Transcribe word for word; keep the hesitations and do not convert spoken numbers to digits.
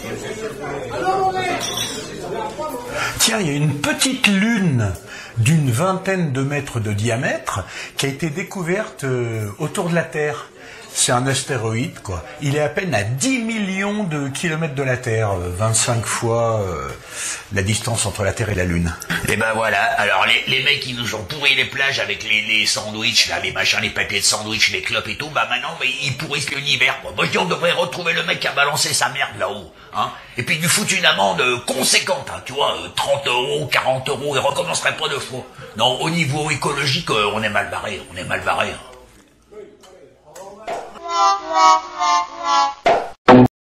Tiens, il y a une petite lune d'une vingtaine de mètres de diamètre qui a été découverte euh, autour de la Terre. C'est un astéroïde, quoi. Il est à peine à dix millions de kilomètres de la Terre, euh, vingt-cinq fois euh, la distance entre la Terre et la Lune. Et ben voilà, alors les, les mecs qui nous ont pourri les plages avec les, les sandwichs, là, les machins, les papiers de sandwich, les clopes et tout, bah maintenant mais ils pourrissent l'univers, quoi. Moi je dis on devrait retrouver le mec qui a balancé sa merde là-haut, hein. Et puis lui foutre une amende euh, conséquente, hein, tu vois, euh, trente euros, quarante euros, et recommencerait pas deux fois. Non, au niveau écologique, euh, on est mal barré, on est mal barré. Hein.